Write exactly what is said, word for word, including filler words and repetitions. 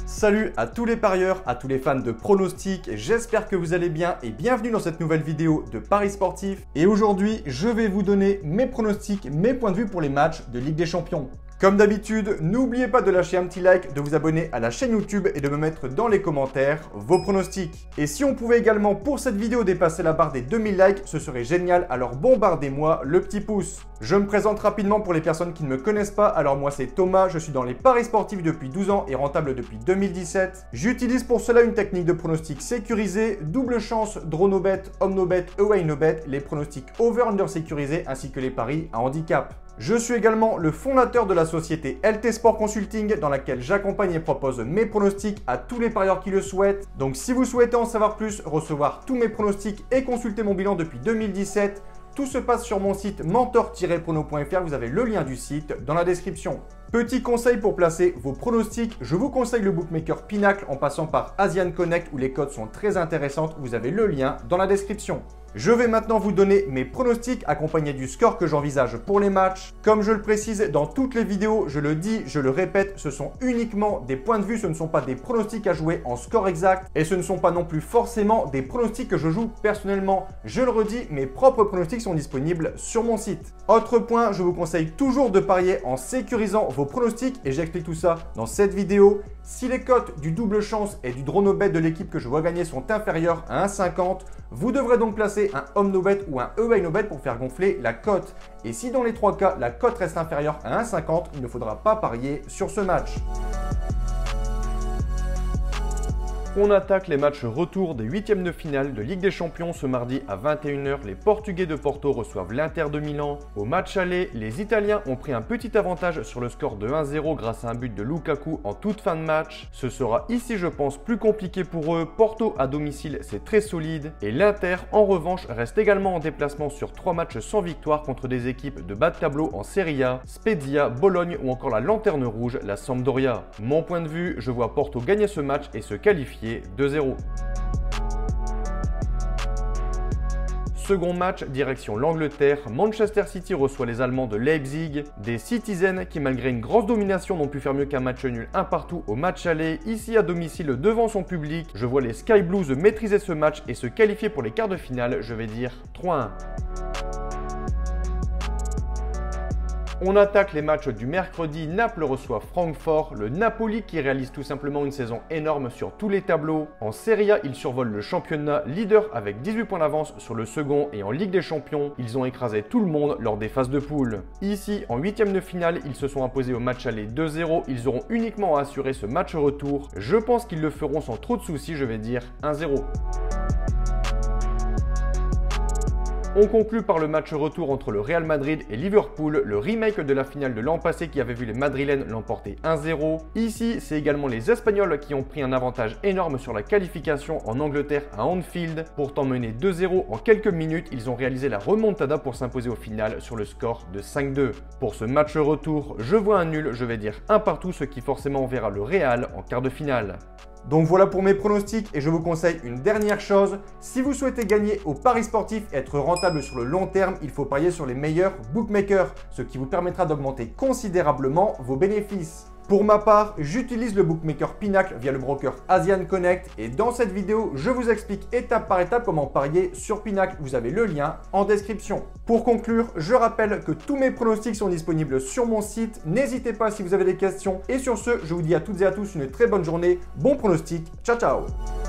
Salut à tous les parieurs, à tous les fans de pronostics, j'espère que vous allez bien et bienvenue dans cette nouvelle vidéo de Paris Sportif. Et aujourd'hui, je vais vous donner mes pronostics, mes points de vue pour les matchs de Ligue des Champions. Comme d'habitude, n'oubliez pas de lâcher un petit like, de vous abonner à la chaîne YouTube et de me mettre dans les commentaires vos pronostics. Et si on pouvait également pour cette vidéo dépasser la barre des deux mille likes, ce serait génial, alors bombardez-moi le petit pouce. Je me présente rapidement pour les personnes qui ne me connaissent pas, alors moi c'est Thomas, je suis dans les paris sportifs depuis douze ans et rentable depuis deux mille dix-sept. J'utilise pour cela une technique de pronostic sécurisé, double chance, draw no bet, home no bet, away no bet, les pronostics over-under sécurisés ainsi que les paris à handicap. Je suis également le fondateur de la société L T Sport Consulting dans laquelle j'accompagne et propose mes pronostics à tous les parieurs qui le souhaitent. Donc si vous souhaitez en savoir plus, recevoir tous mes pronostics et consulter mon bilan depuis deux mille dix-sept, tout se passe sur mon site mentor tiret prono point F R, vous avez le lien du site dans la description. Petit conseil pour placer vos pronostics, je vous conseille le bookmaker Pinacle en passant par Asian Connect où les cotes sont très intéressantes, vous avez le lien dans la description. Je vais maintenant vous donner mes pronostics accompagnés du score que j'envisage pour les matchs. Comme je le précise dans toutes les vidéos, je le dis, je le répète, ce sont uniquement des points de vue, ce ne sont pas des pronostics à jouer en score exact et ce ne sont pas non plus forcément des pronostics que je joue personnellement. Je le redis, mes propres pronostics sont disponibles sur mon site. Autre point, je vous conseille toujours de parier en sécurisant vos pronostics et j'explique tout ça dans cette vidéo. Si les cotes du double chance et du draw no bet de l'équipe que je vois gagner sont inférieures à un virgule cinquante, vous devrez donc placer un home no bet ou un away no bet pour faire gonfler la cote. Et si dans les trois cas, la cote reste inférieure à un virgule cinquante, il ne faudra pas parier sur ce match. On attaque les matchs retour des huitièmes de finale de Ligue des Champions ce mardi à vingt et une heures. Les Portugais de Porto reçoivent l'Inter de Milan. Au match aller, les Italiens ont pris un petit avantage sur le score de un zéro grâce à un but de Lukaku en toute fin de match. Ce sera ici, je pense, plus compliqué pour eux. Porto à domicile, c'est très solide. Et l'Inter, en revanche, reste également en déplacement sur trois matchs sans victoire contre des équipes de bas de tableau en Serie A, Spezia, Bologne ou encore la Lanterne Rouge, la Sampdoria. Mon point de vue, je vois Porto gagner ce match et se qualifier deux zéro. Second match, direction l'Angleterre, Manchester City reçoit les Allemands de Leipzig. Des Citizens qui malgré une grosse domination n'ont pu faire mieux qu'un match nul un partout au match aller. Ici à domicile devant son public, je vois les Sky Blues maîtriser ce match et se qualifier pour les quarts de finale, je vais dire trois un. On attaque les matchs du mercredi, Naples reçoit Francfort, le Napoli qui réalise tout simplement une saison énorme sur tous les tableaux. En Serie A, ils survolent le championnat, leader avec dix-huit points d'avance sur le second et en Ligue des Champions, ils ont écrasé tout le monde lors des phases de poule. Ici, en huitième de finale, ils se sont imposés au match aller deux zéro, ils auront uniquement à assurer ce match retour. Je pense qu'ils le feront sans trop de soucis, je vais dire un zéro. On conclut par le match retour entre le Real Madrid et Liverpool, le remake de la finale de l'an passé qui avait vu les Madrilènes l'emporter un zéro. Ici, c'est également les Espagnols qui ont pris un avantage énorme sur la qualification en Angleterre à Anfield. Pourtant menés deux zéro en quelques minutes, ils ont réalisé la remontada pour s'imposer au final sur le score de cinq deux. Pour ce match retour, je vois un nul, je vais dire un partout, ce qui forcément verra le Real en quart de finale. Donc voilà pour mes pronostics et je vous conseille une dernière chose. Si vous souhaitez gagner au paris sportif et être rentable sur le long terme, il faut parier sur les meilleurs bookmakers, ce qui vous permettra d'augmenter considérablement vos bénéfices. Pour ma part, j'utilise le bookmaker Pinacle via le broker Asian Connect et dans cette vidéo, je vous explique étape par étape comment parier sur Pinacle. Vous avez le lien en description. Pour conclure, je rappelle que tous mes pronostics sont disponibles sur mon site. N'hésitez pas si vous avez des questions. Et sur ce, je vous dis à toutes et à tous une très bonne journée. Bon pronostic. Ciao, ciao!